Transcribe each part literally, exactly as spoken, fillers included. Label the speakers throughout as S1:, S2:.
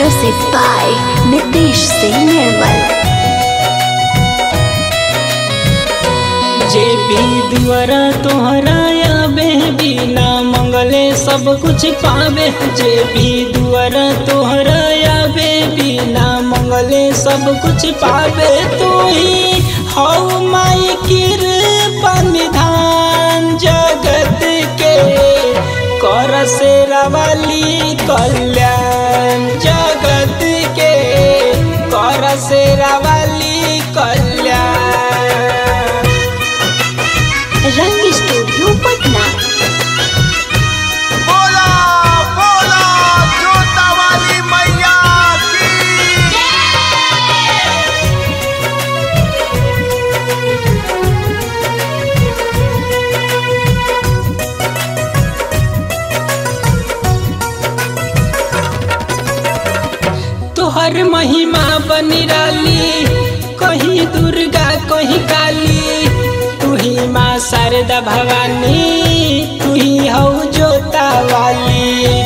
S1: Music by Nitish Singh Nirmal।
S2: जे भी दुआरा तोहरा आवे बिना मंगले सब कुछ पावे। जे भी दुआरा तोहरा आवे बिना मंगले सब कुछ पावे। तू ही हौ माई कृपा निधान जगत के कर शेरा वाली कल्याण। जगत के कर शेरा वाली कल्याण।
S1: रंग स्टूडियो पटना।
S3: बोला बोला जोता वाली मैया की।
S2: तोहर महिमा बनिराली कहीं दुर्गा कहीं काली। तू ही माँ शारदा भवानी तू ही हौ जोता वाली।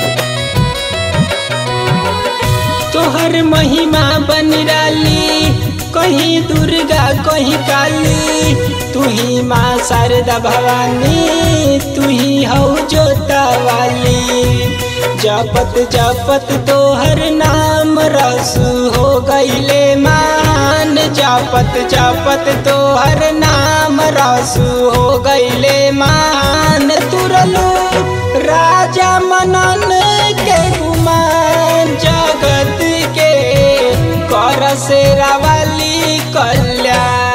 S2: तोहर महिमा बनिराली कहीं दुर्गा कहीं काली। तू ही माँ शारदा भवानी तू ही हौ जोता वाली। जपत जपत तोहर नाम रसू हो गईले मान। जपत जपत तोहर नाम रसू हो गईले मान। तुरलू राजा मनन के गुमान। जगत के कर शेरा वाली कल्याण।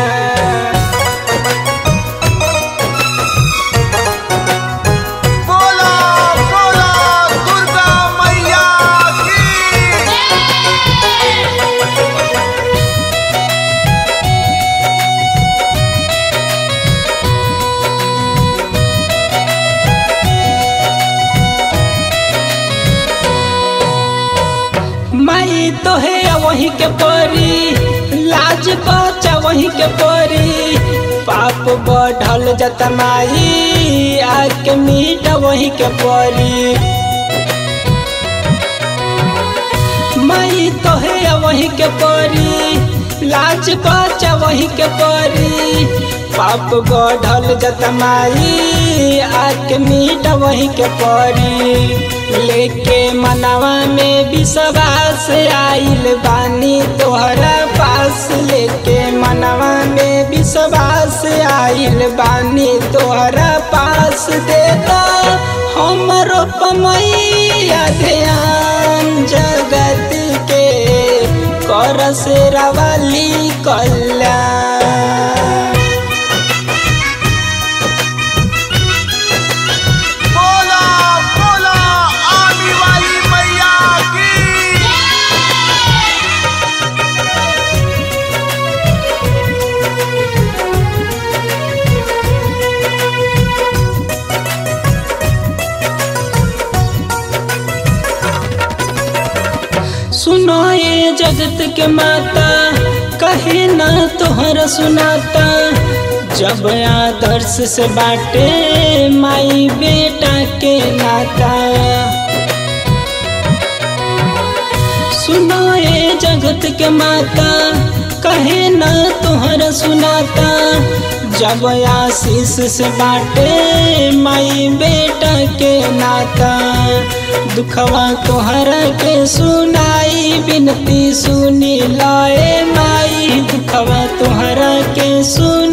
S2: माई तो है वही के परी लाज बचा वही के परी। पाप बढ़ल जत माई आके मीट वही के परी। माई तो है वही के परी लाज बचा वही के परी। पाप बढ़ल जत माई आके मीट वही के परी। लेके मनवा में विश्वास आइल बानी तोहरा पास। लेके मनवा में विश्वास आइल बानी तोहरा पास। देता हमरो पमैया ध्यान। जगत के कर शेरा वाली कल्याण। सुनो ये जगत के माता कहे ना तोहरा सुनाता। जब आदर्श से बाटे माई बेटा के नाता। सुनो ये जगत के माता कहे ना तोहरा सुनाता। जब आशीष से बाटे माई बेटा के नाता। दुखवा तोहरा के सुनाई बिनती सुनी लाए माई। दुखवा तोहरा के सुन